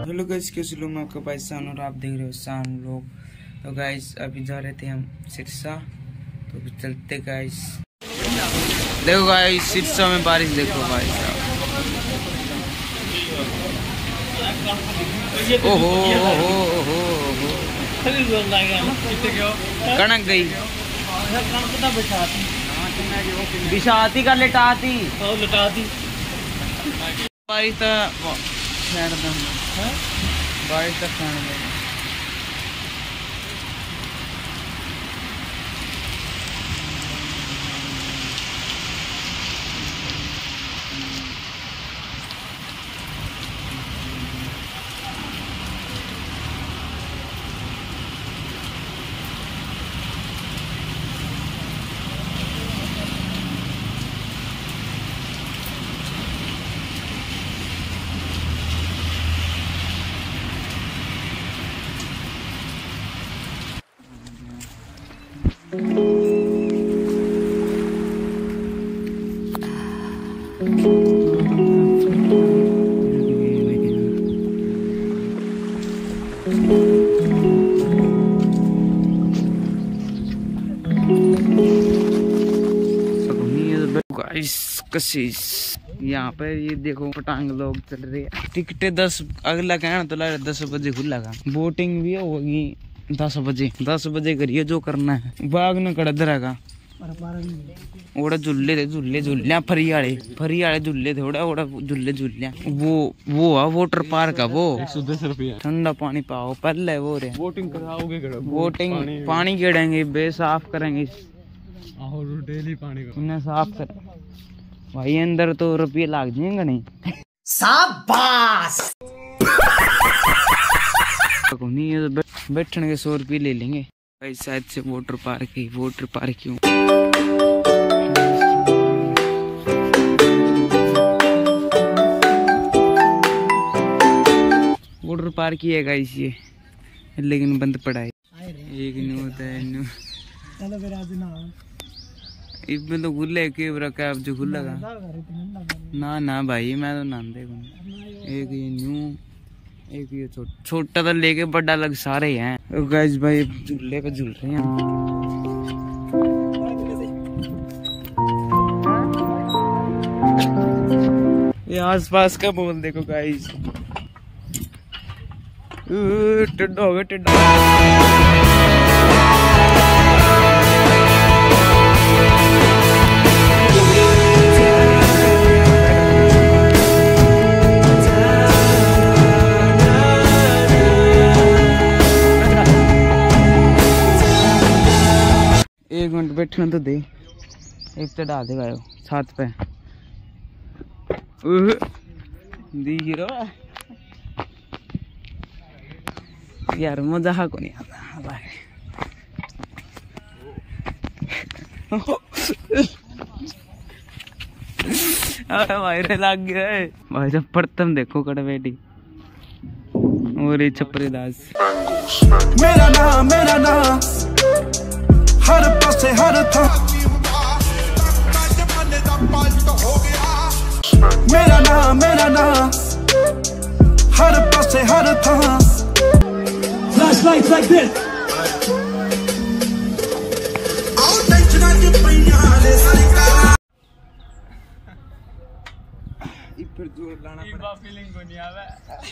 Hello guys, कैसे लोग? मैं आपका भाई शान और आप देख रहे हो शान लोग। तो गाइस अभी जा रहे थे हम सिरसा, तो अभी चलते गाइस। देखो गाइस सिरसा में बारिश देखो भाई साहब। ओहो ओहो ओहो कणक गई बिछाती का लिटाती बारिश तक यहाँ पे ये देखो पटांग लोग चल रहे हैं। टिकटें 10 अगला कहना तो लग रहा 10 बजे खुला का। बोटिंग भी होगी 10 बजे करिए जो करना है। बाग न कड़दरा का ओड़ा झूले थे झूलिया फरियाले झूले थे ओड़ा झूले वो वाटर पार्क है वो 110 रुपया। ठंडा पानी पाओ पहले वो रे बोटिंग कराओगे। बोटिंग पानी गेड़ेंगे बे साफ करेंगे डेली पानी इन्हें साफ कर भाई। अंदर तो रुपये लाग जाएंगे नहीं। शाबाश बैठने के 100 रुपये ले लेंगे भाई। शायद से वाटर पार्क क्यों वाटर पार्क ही है गाइस ये, लेकिन बंद पड़ा है। एक न्यू होता है न्यू इसमें तो खुले के रखा अब जो खुला का ना भाई मैं तो नाम देखो। एक ये न्यू एक ये छोटा तो लेके बड़ा लग सारे हैं। तो गाइस भाई झूले पे झूल रहे हैं। ये आसपास का बोल देखो गाइस। टिड्डा हो गया टिड्डा। एक मिनट बैठना तो दे। एक चढ़ा देगा छत पे दिख रहा यार मजा को नहीं आता भाई। अरे भाई रे लग गया है भाई। जब प्रथम देखो कड़ बेटी और ये छपरी दास। मेरा नाम हर पासे हर था मेरा नाम हर पासे हर था। Flashlights like this. इपर जोर लाना पड़ा। फीलिंग को नहीं आवे।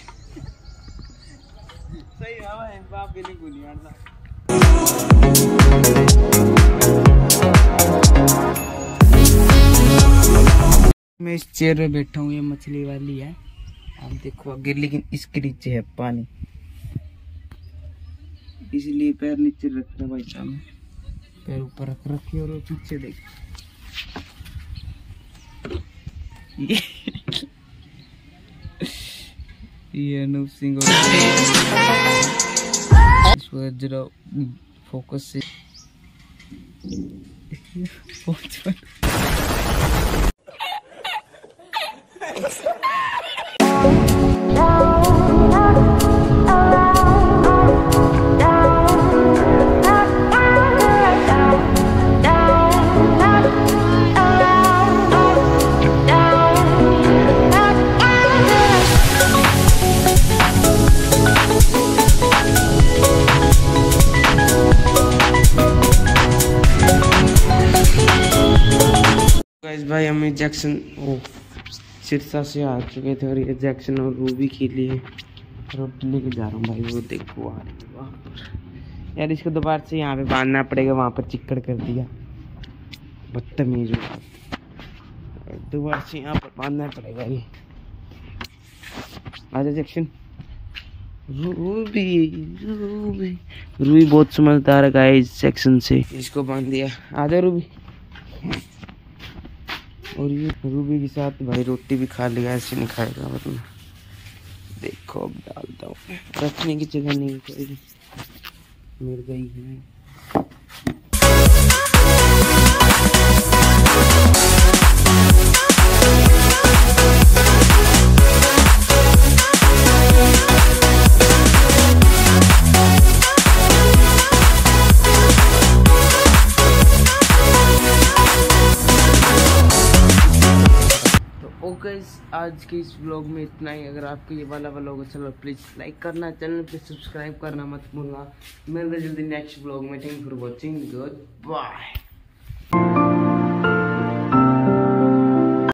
सही आवे बाप फीलिंग को नहीं आता। मैं इस चेयर पे बैठा हूँ, ये मछली वाली है। आप देखो आगे, लेकिन इसके नीचे है पानी, इसलिए पैर नीचे रख रहा भाई साहब। पैर ऊपर रखिए और पीछे देख। ये अनूप सिंह जरा फोकस से जैक्सन ओ सिरसा से आ चुके थे और ये जैक्सन और रूबी के लिए रोटी लेके जा रहा हूँ भाई। वो देखो आ रही है वहाँ पर। यार इसको दोबारा से यहाँ पे बांधना पड़ेगा, वहाँ पर चिक्कड़ कर दिया, बदतमीज हो। दोबारा से यहाँ पर बांधना पड़ेगा ये। आजा जैक्सन। रूबी रूबी रूबी बहुत समझदार है गाइस, जैक्सन से इसको बांध दिया। आजा रूबी। और ये रूबी के साथ भाई रोटी भी खा लिया, ऐसे नहीं खाएगा मतलब। देखो अब डालता हूँ, रखने की जगह नहीं चाहिए, मिल गई है। आज के इस व्लॉग में इतना ही। अगर आपको ये वाला व्लॉग अच्छा लगा प्लीज़ लाइक करना, चैनल पे सब्सक्राइब करना मत भूलना। मिलते जल्दी नेक्स्ट व्लॉग में। Thank you for watching, good bye.